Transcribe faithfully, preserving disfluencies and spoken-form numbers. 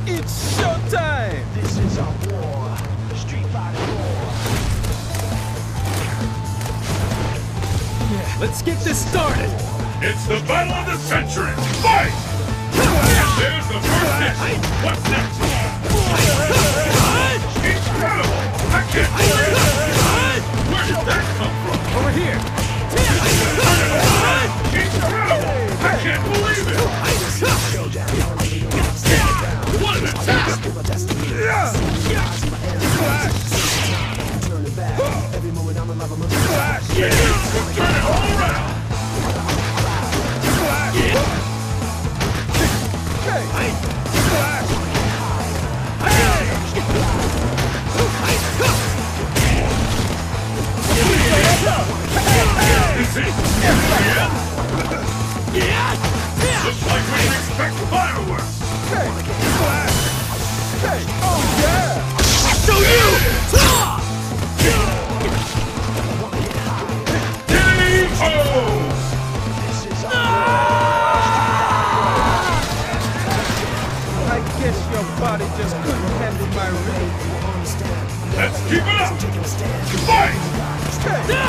It's showtime! This is our war. Street Fighter war. Yeah, let's get this started! It's the battle of the century! Fight! There's the first hit! What's next? Incredible! I can't believe it! Where did that come from? Over here! Incredible! I can't believe it! What an attack! Yeah, turn it all around! Is it? Yeah! Looks like we can expect fireworks! Hey! Hey! Oh yeah! So you! I guess your body just couldn't handle my rage. Let's keep it up! Fight! Hey!